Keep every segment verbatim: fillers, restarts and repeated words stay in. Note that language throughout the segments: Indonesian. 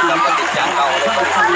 dapat dijangkau oleh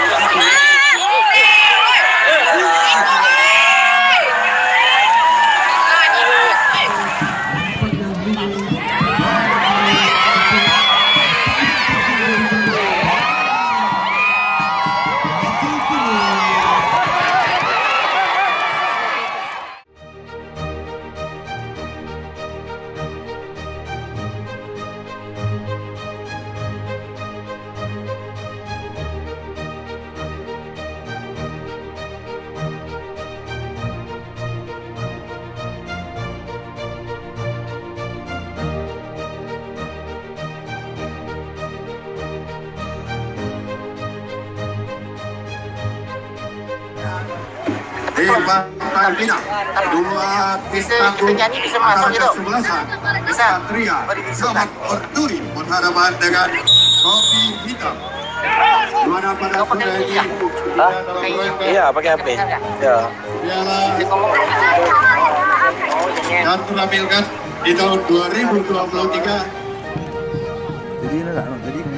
di partai final dua bisa kita nyanyi bisa masuk gitu bisa Satria Selamat Orduri berhadapan dengan Kopi Hitam. Mana pada sore ini iya pakai H P ya dan menampilkan di tahun dua ribu dua puluh tiga. Jadi ini lah, jadi ini.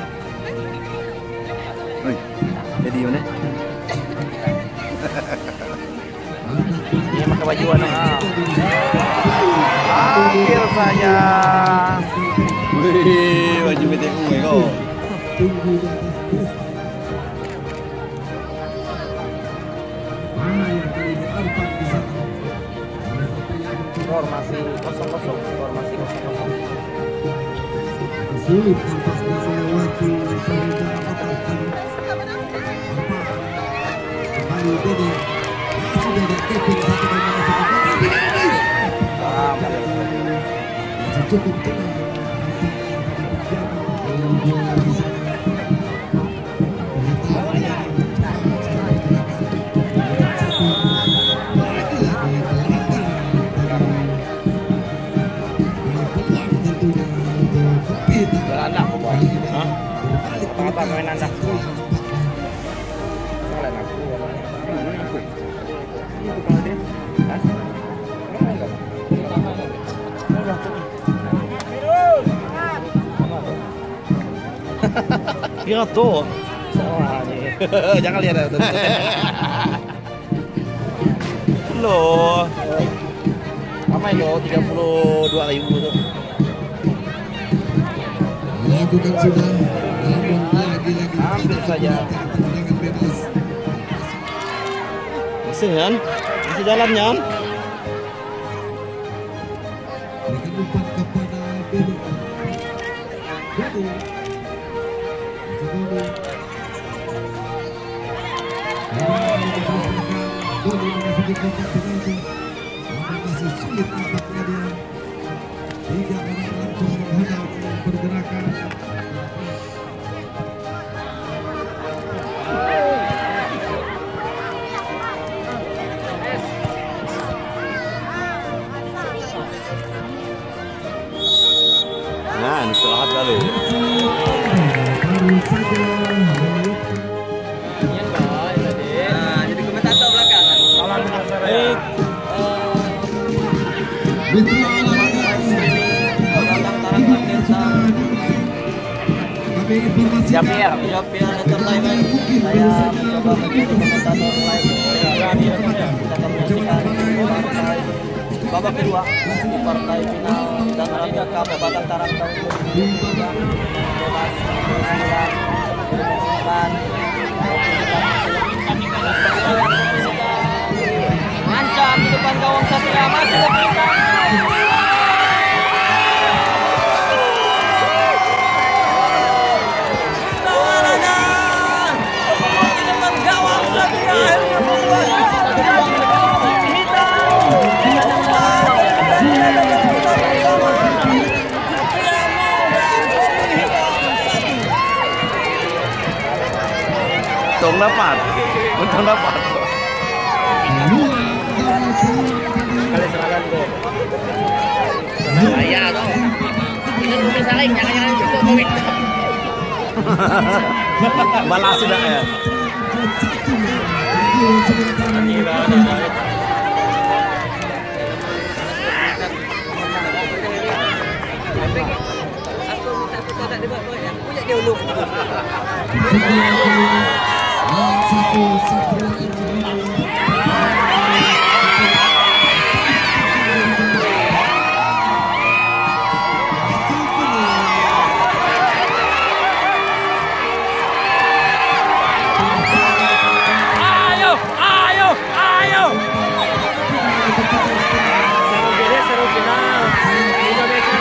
Oi, jadi mana? ini pakai baju warna hampir saja. Wih, baju B T U kok. Skor masih kosong kosong, skor masih kosong kosong. Sulit tampaknya melewati saudara Bapak. Kembali Dede. Sudah ada Kevin satu kali masuk ke bola. Cukup tenang. Beranak apa? Hah? Apa main anak? Salah aku. Ini bukan dia. Hah? Kira tuh. Jangan lihat itu. Loh. Apa itu tiga puluh dua ribu tuh? Lakukan sudah, namun lagi-lagi hampir saja. Dengan bebas. Masih kan? Masih jalan kan? Berikan umpan kepada Beni. Beni. Beni memasuki kotak penalti. Namun masih sulit nampaknya dia. Tidak orang langsung menghadap pergerakan. Nah, ini istirahat kali. Baru saja Nah, jadi komentator belakang. Baik. Mitra olahraga. Kami informasi. Japier, Japier Entertainment. Saya mencoba menjadi komentator live. Saya kita akan menyaksikan babak kedua di partai final dan Raga Cup babak tarang tahun dua ribu dua puluh tiga. Bebas sembilan dan ancam di depan gawang Satria masih lebihan. Untung dapat, untung dapat. Kali serangan gol. Saya tuh. Itu tulis saling, jangan-jangan cukup covid. Balas sudah ya. Aku satu kotak dibuat ya. Cek dia dulu. Satu satu Ayo, ayo, ayo. Seru gede, seru final. Indonesia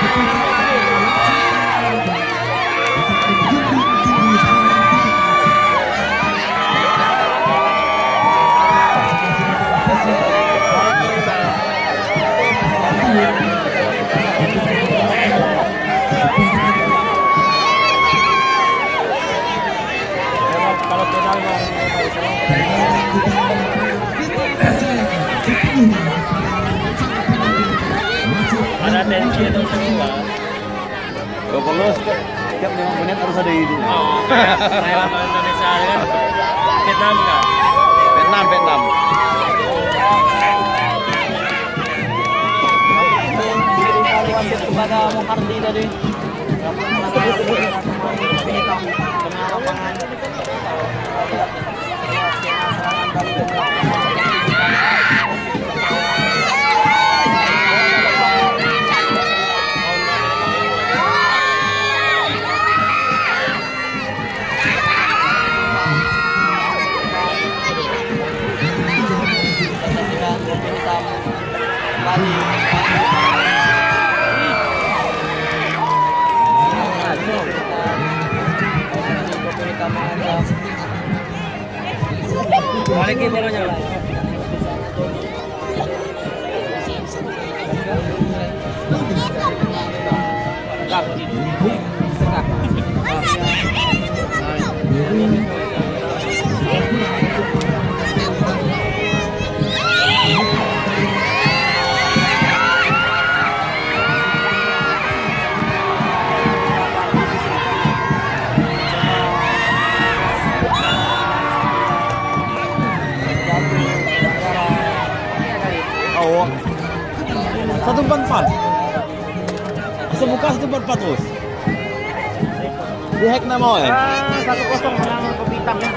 kalau final mah ada tensi itu semua. Kalau perlu setiap lima menit harus ada ini. Oh, kayak kayak lawan Indonesia kan Vietnam kan. Vietnam, Vietnam. Beri wasit kepada Muhardi tadi. Tengah lapangan. Serangan dari belakang. Balikin bolanya. Oh, satu empat empat. Semuka satu empat empat terus. Di hack nama ya? Satu kosong menang Kopitang ya.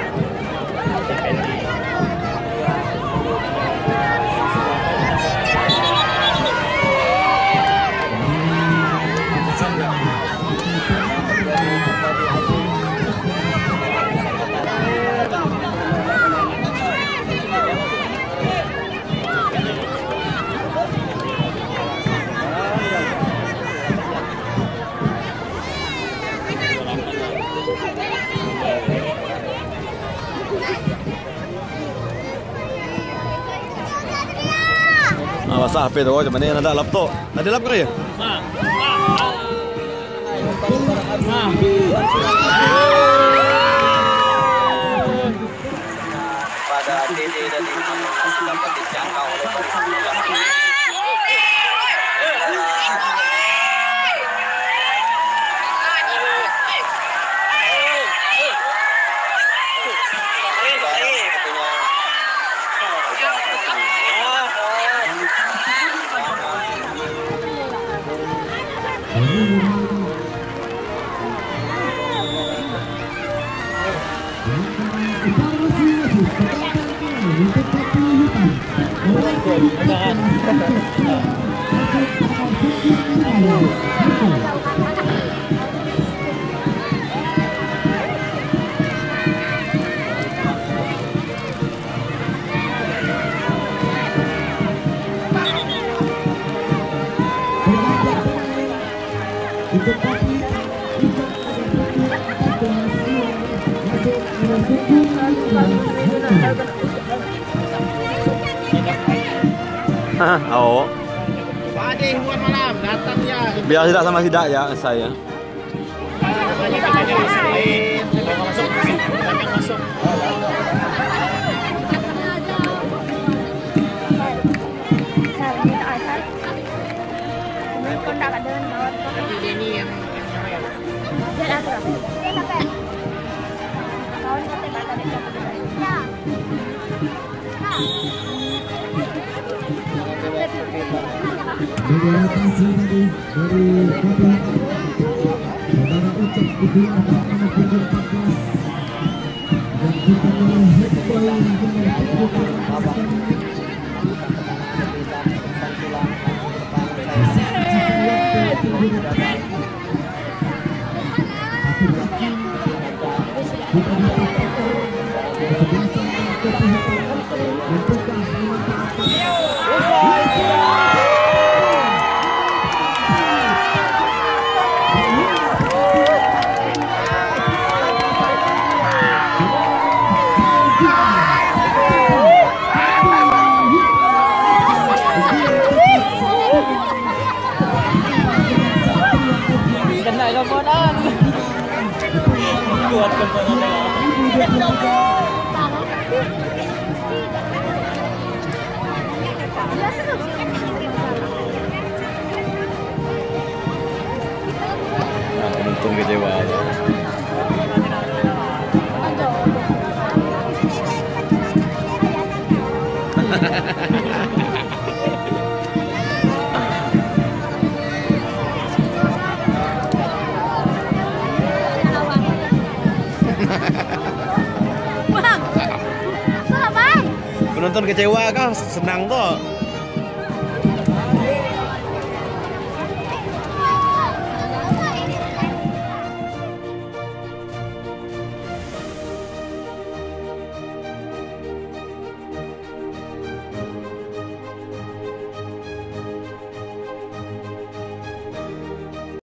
Ah, basah H P tu. Macam mana ada laptop? Ada laptop ke ya? Pada Dede dan Imam dapat dijangkau oleh pemain. Ah, oh. Pak Ade buat malam datang ya. Biar tidak sama tidak ya saya. Banyak banyak lain. Kalau masuk banyak masuk. Tapi dia ni yang yang sama ya. Dari atas tadi dari Kopitang. Saudara Ucap kedua babak Kena komponen. Kuat komponen. Nah, penonton kecewa aja. Bang, apa bang? Penonton kecewa kah? Senang toh?